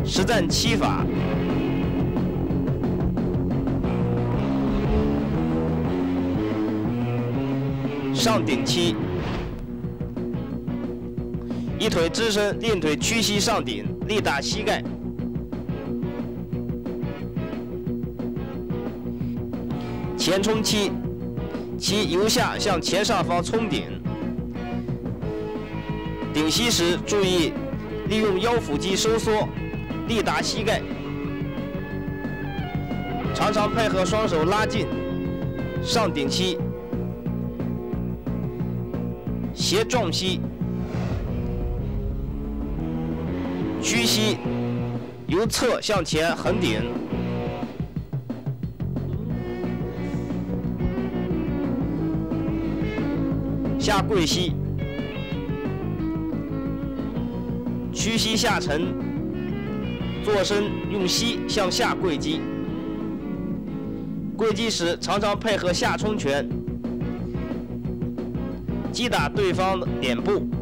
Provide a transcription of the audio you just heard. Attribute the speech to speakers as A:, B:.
A: 实战七法。上顶七，一腿支撑，另腿屈膝上顶，力打膝盖。前冲七，其由下向前上方冲顶。顶膝时注意利用腰腹肌收缩，力打膝盖。常常配合双手拉近，上顶七。斜撞膝，屈膝，由侧向前横顶。下跪膝，屈膝下沉，坐身用膝向下跪击。跪击时常常配合下冲拳，击打对方的脸部。